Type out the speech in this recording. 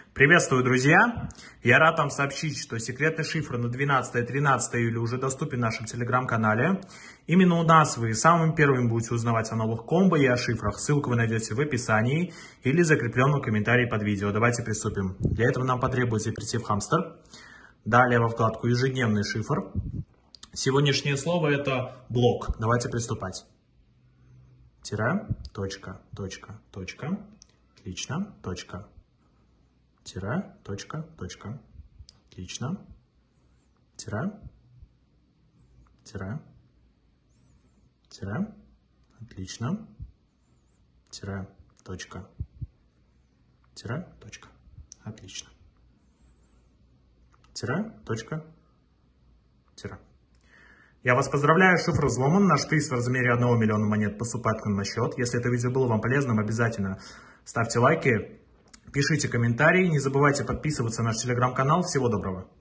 Приветствую, друзья! Я рад вам сообщить, что секретный шифр на 12-13 июля уже доступен в нашем телеграм-канале. Именно у нас вы самым первым будете узнавать о новых комбо и о шифрах. Ссылку вы найдете в описании или закрепленном комментарии под видео. Давайте приступим. Для этого нам потребуется перейти в Hamster. Далее во вкладку «Ежедневный шифр». Сегодняшнее слово это блок. Давайте приступать. Тире, точка, точка, точка. Отлично, точка. Тире, точка, точка. Отлично. Тире. Тире. Тире. Отлично. Тире, точка. Тире, точка. Отлично. Тире, точка. Тире. Я вас поздравляю, шифр взломан. Наш приз в размере 1 миллиона монет поступает к нам на счет. Если это видео было вам полезным, обязательно ставьте лайки, пишите комментарии. Не забывайте подписываться на наш телеграм-канал. Всего доброго.